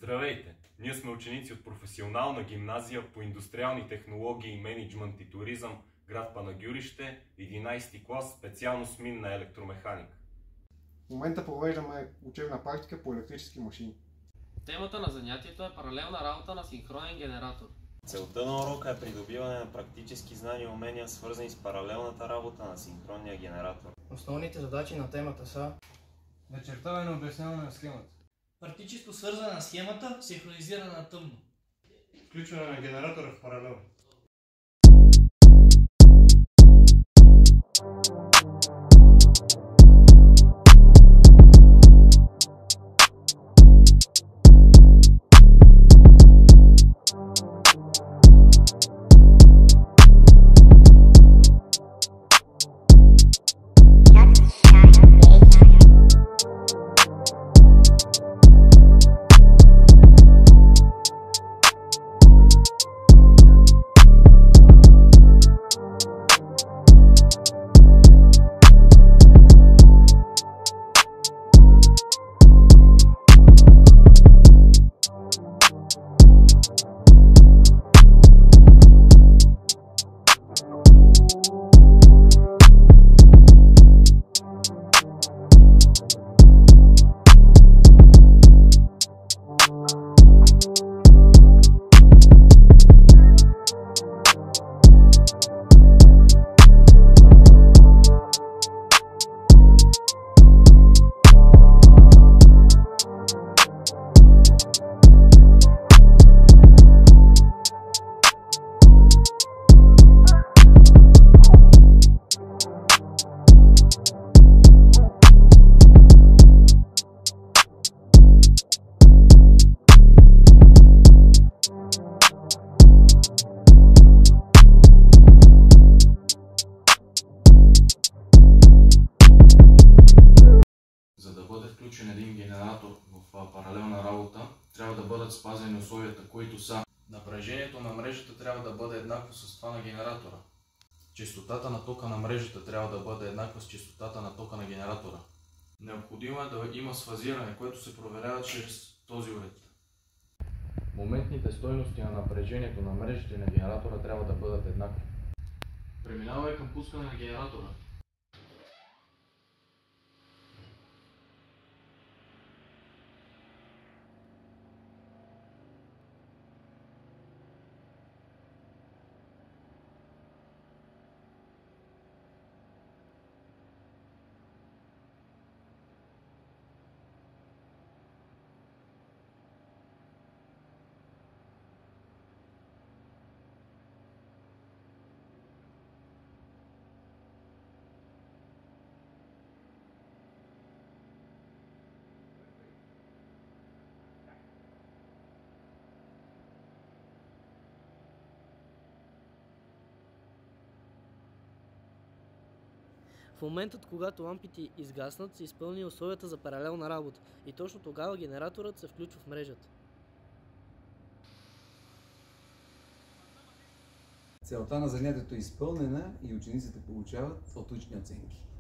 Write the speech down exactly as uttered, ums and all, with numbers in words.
Здравейте! Ние сме ученици от професионална гимназия по индустриални технологии, мениджмънт и туризъм, град Панагюрище, единайсети клас, специалност минна електромеханика. В момента провеждаме учебна практика по електрически машини. Темата на занятието е паралелна работа на синхронен генератор. Целта на урока е придобиване на практически знания и умения, свързани с паралелната работа на синхронния генератор. Основните задачи на темата са: начертаване и обясняване на схемата, практическо свързване на схемата, синхронизиране на тъмно, включване на генератора в паралел. За да бъде включен един генератор в паралелна работа, трябва да бъдат спазени условията, които са: напрежението на мрежата трябва да бъде еднакво с това на генератора. Честотата на тока на мрежата трябва да бъде еднаква с честотата на тока на генератора. Необходимо е да има сфазиране, което се проверява чрез този уред. Моментните стойности на напрежението на мрежата и на генератора трябва да бъдат еднакви. Преминаваме към пускане на генератора. в моментът, когато лампите изгаснат, се изпълни условията за паралелна работа и точно тогава генераторът се включва в мрежата. Целта на занятието е изпълнена и учениците получават отлични оценки.